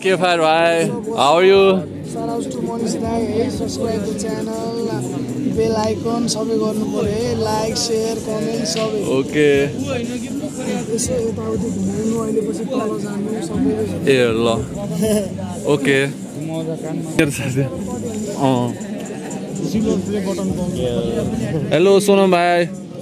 N.T.F, hi. How are you? Shout out to Manish Dai. Subscribe to channel, bell icon, sabai garnu paryo. Like, share, comment, sabai. Okay. यसो यताउति घुम्नु अहिले पछि तल जानु सबै ए ल ओके हेलो सोनम भाइ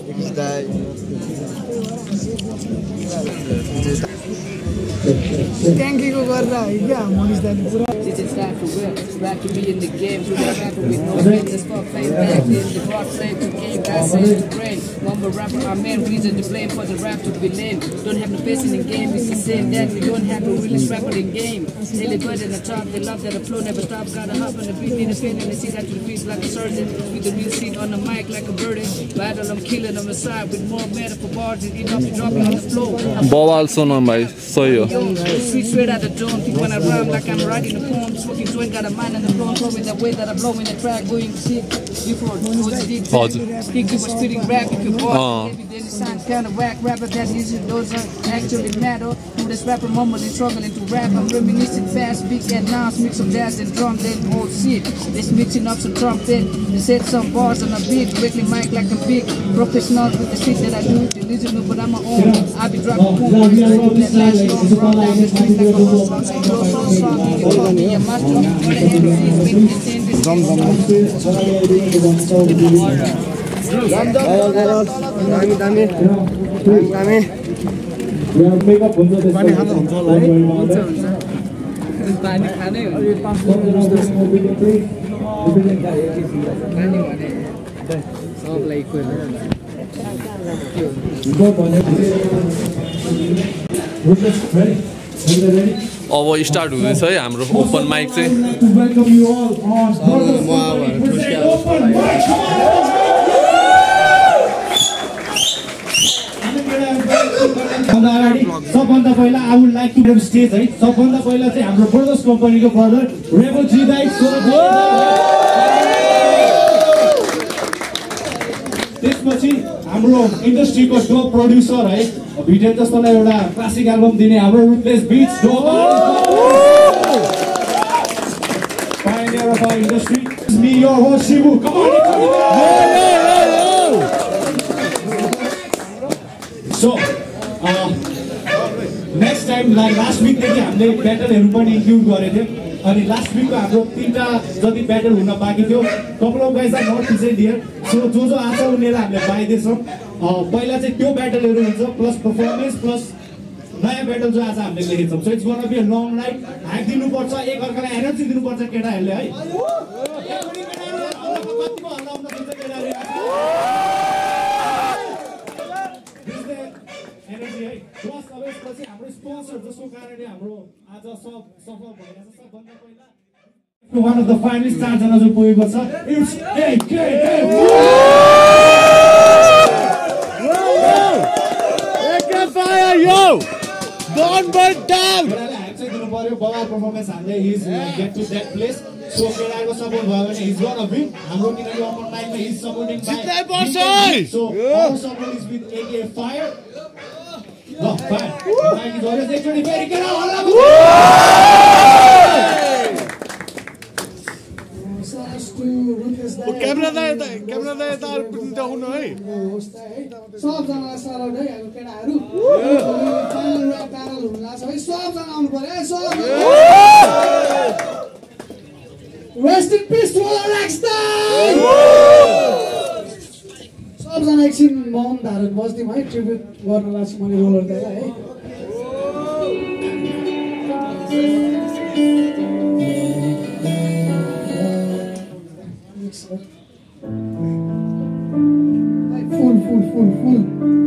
ट्याङ्कीको गरेर है क्या मनिष दाइले पुरा It's time for real. It's back to be in the game. To the rapper with no business for play back in the broad slave to game. God says to brain. Number rapper, our main reason to blame for the rap to be lame. Don't have no patience in game. It's the same that we don't have no realist rapper in game. Daily bird in the top. They love that the flow never stops. Gotta hop on the beat, need a pain and they see that to the beats like a surgeon. With the real seat on the mic like a burden. Battle, I'm killing on the side with more metaphor bars and enough to drop you on the floor. बवाल सोनम भाइ सही हो Sweet straight out the dome. Think when I rhyme like I'm writing a poem. Smoking joint, got a mind on the floor. Throwing that way that I'm blowing the track. Going sick. Before Kick people spitting rap. If you bought it, then it sounds kind of whack. Rapper that isn't those are actually matter. Who this rapper mumbling, struggling to rap. I'm reminiscing fast, big and nouns. Mix some jazz and drum, then old shit. This mixing up some trumpet. They said some bars on a beat. Directly mic like a big professional with the shit that I do. They listen to, but I'm my own. I be dropping boom. That last long from down the street like a whole song. So grow so strong. You can call me a master. But the MCs make me stand this. पानी खानै हो सबलाई अब start हुँदैछ है हाम्रो open mic चाहिँ सबभन्दा पहिला I would like to stage है सबभन्दा पहिला चाहिँ हाम्रो ब्रदर्स कम्पनीको ब्रदर रेबल जी दाइ त्यसपछि हाम्रो इन्डस्ट्रीको टप प्रोड्युसर है भिडियो जस्तोलाई एउटा क्लासिक एल्बम दिने हाम्रो ruthless beats pioneer of our industry me your host Shivu come on so next time last विकदेखि हामीले ब्याटलहरू पनि इन्क्लुड गरेको थियौँ अनि लास्ट विकको हाम्रो 3टा जति ब्याटल हुन बाँकी थियो couple of guys are not present here so जो आछ उनीहरूलाई हामीले पाइदिन्छौँ पहिला चाहिँ त्यो ब्याटलहरू हुन्छ प्लस पर्फर्मेन्स प्लस नयाँ ब्याटल जो आज हामीले लेखेको छौँ so it's gonna be a long night ह्याक दिनुपर्छ एक अर्कालाई एनर्जी दिनुपर्छ केटाहरूले है एनर्जी है प्लस अब यसपछि हाम्रो स्पोन्सर जसको कारणले हाम्रो आज सब सफल भइरहेछ सबभन्दा पहिला वान अफ द फाइनलिस्ट 4 जना जो पुगेको छ it's fire yo don't burn down ह्याक चाहिँ दिनु पर्यो बवाल पर्फर्मेन्स हामीले is get to that place so केटाको सपोर्ट भयो भने इज गोना विन हाम्रो किनकि ओपन माइकमा is supporting by so our support is with AK fire ल फायर माइक इज अलवेज एकचोटी फेरि केटा हल्ला क्यामेरा दा यता उठाउनु है सबजनालाई सराउट है हाम्रो केटाहरू फाइनल ऱ्याप प्यानल हुन लाग्छ है सबजना आउनु पर्यो है सब rest in peace to all rockstar सबजना एकछिन मौन धारण बस्दिउँ है ट्रिब्युट गर्न लाग्छु मैले रोलर दाइलाई है full.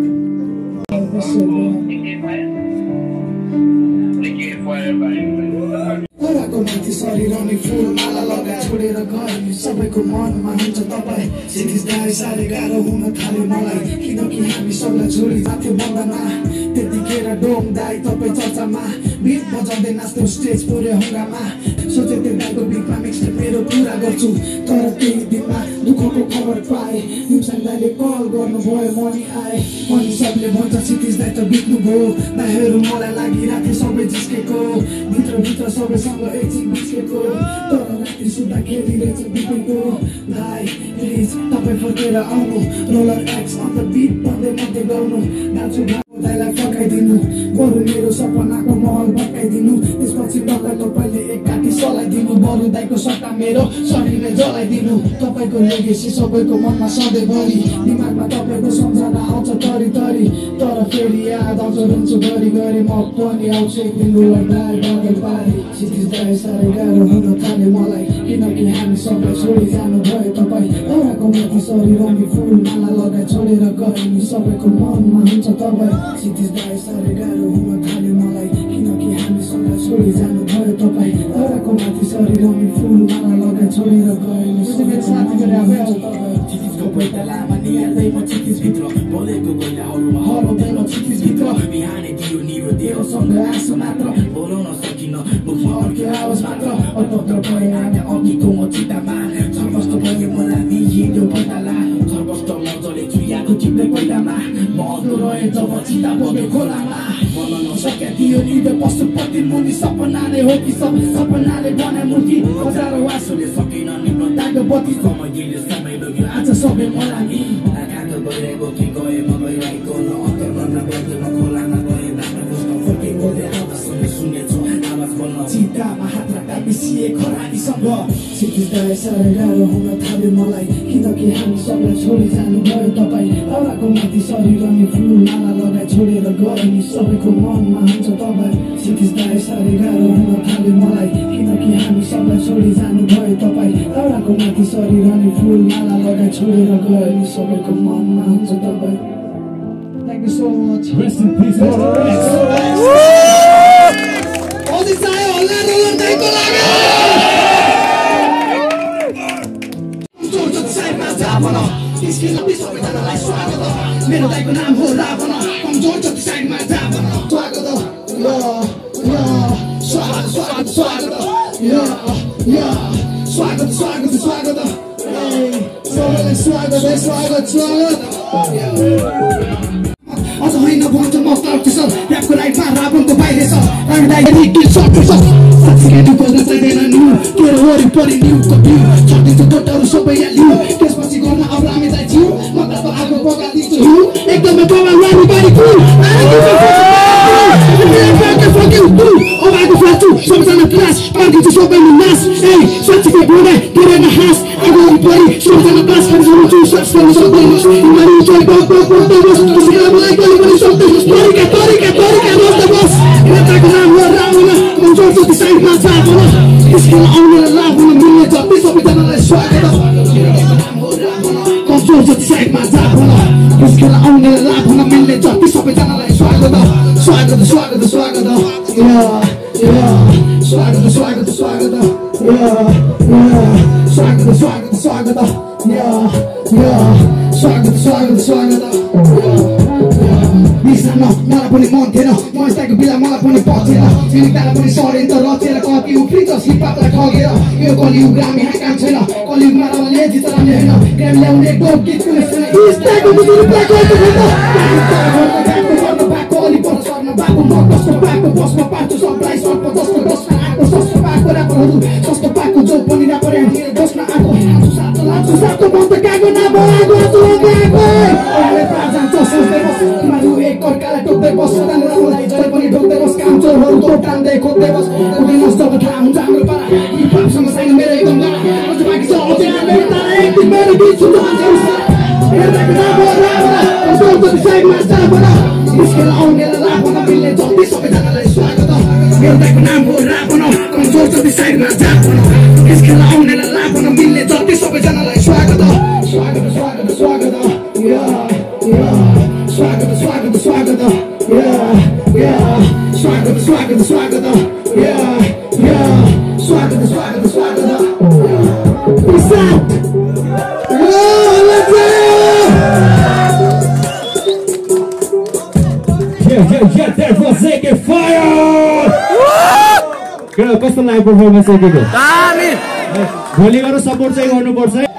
छोडेर गए सबैको मनमा हुन्छ तपाईँ सिधिसदारी साह्रै गाह्रो हुन थाल्यो मलाई किनकि हामी सबलाई छोडी जान्थ्यो बन्दामा त्यतिखेर डोम दाइ तपाईँ चर्चामा बिट बजाउँदै नाच्थ्यौँ स्टेज पुरै हङ्गामा सोचे त्यो दाइको बिचमा मिक्सले मेरो पुरा गर्छु तर त्यही दिनमा दुःखको खबर पाएँ हिमसाङ दाइले कल गर्नुभयो मनी आए अनि सबले भन्छ क्षितिज दाइ त बित्नुभयो दाइहरू मलाई लागिरहेको थियो सबै जिस्केको भित्र सबैसँग एकछिन बिस्केको तर राति सुत्दाखेरि रहेछ बितेको दाइ प्लिज तपाईँ फर्केर आउनु रोलर एक्स अन्त बिट भन्दै मात्रै गाउनु नाच्छु दाइलाई फर्काइदिनु बरु मेरो सपनाको महल भत्काइदिनु त्यसपछि डल्लै तपाईँले एक काटी सलाइदिनु बरु दाइको सट्टा मेरो शरीरले जलाइदिनु तपाईँको लेगेसी सबैको मनमा सधैँभरि दिमागमा तपाईँको सम्झना आउँछ तरी तरी तर फेरि याद आउँछ रुन्छु गरी गरी म पनि आउँछु एक दिन रोलर दाइ बदल पारे क्षितिज दाइ साह्रै गाह्रो हुन थाल्यो मलाई किनकि हामी सबै छोडी जानु भयो तपाईँ एउटाको माथि शरीर अनि फुल माला लगाइ छोडेर गए नि सबैको मनमा हुन्छ तपाईँ क्षितिज दाइ साह्रै गाह्रो हुन थाल्यो मलाई किनकि हामी सबै छोडी जानु भयो तपाईँ एउटाको माथि शरीर अनि फुल माला लगाइ छोडेर गए नि सबैको साथीहरू हुन्छ तपाईँ क्षितिजको पैसा लामा निहाल्दै म क्षितिजभित्र बोलेको गैलाहरूमा हराउँदै म क्षितिजभित्र बिहानै दियो निरो देहसँग आँसु मात्र बोलाउन सकिन मुखमा अर्को आवाज मात्र अल्पत्र भए आँखा अघिको म चितामा छर्वस्त भयो मलाई हिँड्यो पैताला छर्वस्त मजाले चुयाको चिप्दै पहिलामा म अधो रहेँ जब चिता बग्यो खोलामा भन्न नसक्या दियो निदो पशुपति मुनि सपना नै हो कि सब सपनाले बनाए मूर्ति हजारौँ आँसुले सकिन निप्न ताको बत्ती समय लग्यो आज सबै मलाई आँखा गइरहेको कि गए म गइरहेको न अन्तर्मनमा बग्यो म खोलामा गएँ दाना बुझ्न फर्केको आवाज सुनेछु आवाज बोल्न चितामा हात राख्दा बिसिए खरानीसँग क्षितिज दाइ साह्रै गाह्रो हुन थाल्यो मलाई किनकि हामी सबलाई छोडी जानु भयो तपाईँ एउटाको माथि शरीर अनि फुल माला लगाइ छोडेर गए नि सबैको मनमा हुन्छ तपाईँ क्षितिज दाइ साह्रै गाह्रो हुन थाल्यो मलाई किनकि हामी सबलाई छोडी जानु भयो तपाईँ एउटाको माथि शरीर अनि फुल माला लगाइ छोडेर गए नि सबैको मनमा हुन्छ तपाईँ Thank you so much. Rest in peace. Odi sayo होला रोलर दाइको लागि सबैजनालाई स्वागत मेरो दाइको नाम हो रावण कमजोर जति साइडमा जावण स्वागत स्वागत स्वागत स्वागत स्वागत स्वागत स्वागत सबैलाई स्वागत स्वागत स्वागत अझ होइन भन्छ म तर्किसक ऱ्यापको लाइटमा रावणको बाहिर छ अनि दाइले किल सक्छ साथीले खोज्न चाहिँदैन न्यु तेरो वरिपरि न्युको भ्यू छदिन्छु गोटहरू सबै याल्यु त्यसपछि गर्न अब हामी जान्छु म त आगो बगाइदिन्छु एकदमै बगाल रानी बारी कुल सबैजना क्लास पार्किन्छु सबैले नास ए साथीले बोले तेरो नहास आगो वरिपरि सबैजना क्लास गरिसक्छु सर्च गर्न सक्दैन तिमीहरू चाहिँ बक बक बोल्दै बस मलाई कहिले पनि सक्दैन तरिका तरिका तरिका रोज्दै बस नेताको नाम हो रावण कमजोर जति साइडमा जावण स्किल आउने लाभन मिल्ने जति सबैजनालाई स्वागत कमजोर जति साइडमा जावण स्किल आउने लाभन मिल्ने जति सबैजनालाई स्वागत स्वागत स्वागत स्वागत स्वागत स्वागत स्वागत स्वागत स्वागत स्वागत स्वागत स्वागत स्वागत बिर्सन मलाई पनि मन थिएन मस्ताको बिला मलाई पनि पर्थेन फिलिपलाई पनि सरेन त रचेर कति उफ्रिन्छ सिपापलाई ठगेर यो कलियुग ग्रामी यहाँ काम छैन कलियुगमा रमले जित राम्रे होइन ग्राम ल्याउने गोप गीत कुनै छैन बिस्ताको मुजुर प्लाको बाको अलि पर सर्न बाको म कस्तो बाको बसमा पार्छु सबलाई सर्प जस्तो बस्न आएको सस्तो बाको ऱ्यापरहरू सस्तो बाको जो पनि ऱ्यापर हेरेर बस्न आएको सातो म त कागो नबोलाको तुलगाको अहिले प्राजन त सोच्दै बस तिमीहरू एक अर्कालाई टोक्दै बस सदालाई जहिले पनि टोक्दै बस काम चोरहरू तो टान्दै खोज्दै बस उठ्दै नष्ट थाहा हुन्छ हाम्रो पारा यी पापसँग छैन मेरो एकदम गाडा अझ बाँकी छ अझ मेरो तारा एक दिन मेरो गीत सुन्नु अझै हेर्दाको नाम हो रावण कमजोर जति साइडमा जावण स्किल आउने रावण मिल्ने जति सबैजनालाई स्वागत हेर्दाको नाम हो रावण कमजोर जति साइडमा जावण स्किल आउने रावण मिल्ने जति सबैजनालाई स्वागत स्वागत स्वागत स्वागत स्वागत स्वागत स्वागत स्वागत स्वागत स्वागत स्वागत स्वागत स्वागत Yeah, there was a fire! कस्तो लाग्यो पर्फर्मेन्स यतिको दामी भोलि गएर सपोर्ट चाहिँ गर्नुपर्छ है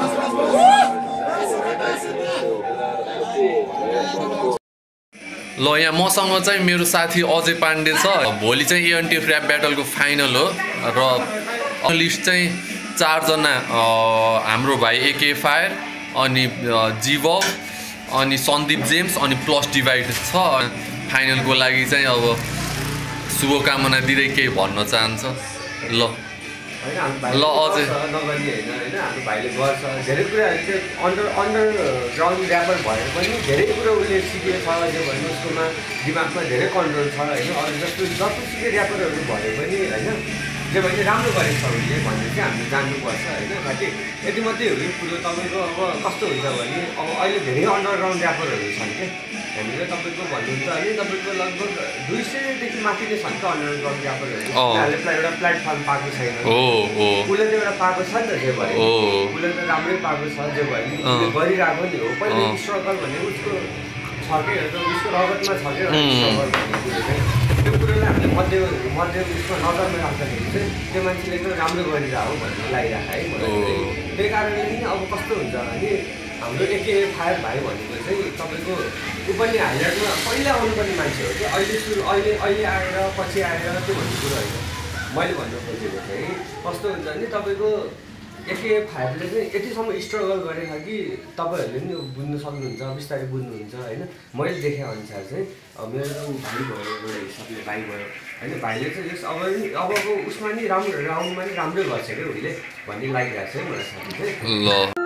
ल यहाँ मसँग चाहिँ मेरो साथी अजय पाण्डे छ भोलि चाहिँ N.T.F ऱ्याप ब्याटलको फाइनल हो र लिस्ट चाहिँ 4 जना हाम्रो भाइ AK फायर अनि जीवब अनि सन्दीप जेम्स अनि प्लस डिभाइड छ फाइनलको लागि चाहिँ अब शुभकामना दिँदै केही भन्न चाहन्छ ल ल अझै नगर्ने होइन होइन हाम्रो भाइले गर्छ धेरै कुराहरू चाहिँ अन्डरग्राउन्ड ऱ्यापर भएर पनि धेरै कुरो उसले सिकेको छ जो भने उसकोमा दिमागमा धेरै कन्ट्रोल छ होइन अरू जतिसुकै ऱ्यापरहरू भए पनि होइन जो भने राम्रो गरेको छ उसले भन्ने चाहिँ हामीले जान्नुपर्छ होइन साथी यति मात्रै हो यो कुरो तपाईँको अब कस्तो हुन्छ भने अब अहिले धेरै अन्डरग्राउन्ड ऱ्यापरहरू छन् क्या हामीले तपाईँको भन्नुहुन्छ भने तपाईँको लगभग 200 माथि नै छन् त अन्डरग्राउन्ड ऱ्यापरहरू उनीहरूले एउटा प्लेटफर्म पाएको छैन उसले त एउटा पाएको छ नि त जे भयो उसले त राम्रै पाएको छ जे भयो गरिरहेको नि हो पहिला स्ट्रगल भन्ने उसको छ कि उसको रगतमा छ कि स्ट्रगल भन्ने कुरो चाहिँ त्यो कुरोलाई हामीले मध्य उसमा नजरमा राख्दाखेरि चाहिँ त्यो मान्छेले चाहिँ राम्रो गरिरहेको भन्ने लागिरहेको है मलाई त्यही कारणले नि अब कस्तो हुन्छ भने हाम्रो AK फायर भाइ भनेको चाहिँ तपाईँको ऊ पनि हाइलाइटमा पहिला आउनुपर्ने मान्छे हो कि अहिले आएर पछि आएर त्यो भन्ने कुरो होइन मैले भन्नु खोजेको चाहिँ कस्तो हुन्छ भने तपाईँको AK फायरले चाहिँ यतिसम्म स्ट्रगल गरेको कि तपाईँहरूले पनि बुझ्नु सक्नुहुन्छ बिस्तारै बुझ्नुहुन्छ होइन मैले देखे अनुसार चाहिँ मेरो भाइ भयो एउटा हिसाबले भाइ भयो होइन भाइले चाहिँ यस अबको उसमा नि राम्रो राउन्डमा नि राम्रै गर्छ क्या उसले भन्ने लागिरहेको छ है मलाई साथी चाहिँ